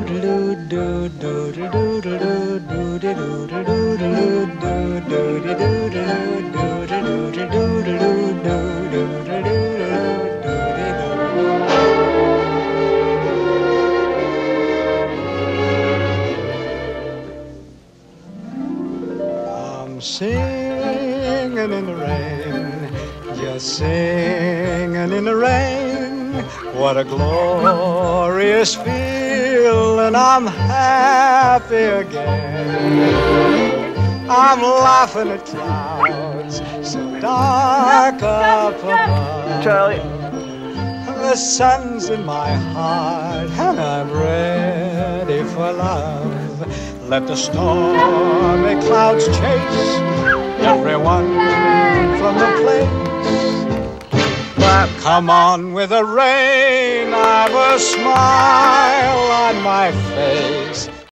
I'm singing in the rain, just singing in the rain. What a glorious feeling, I'm happy again. I'm laughing at clouds so dark up above. Charlie. The sun's in my heart and I'm ready for love. Let the stormy clouds chase everyone from the place. But come on with the rain, I've a smile on my face.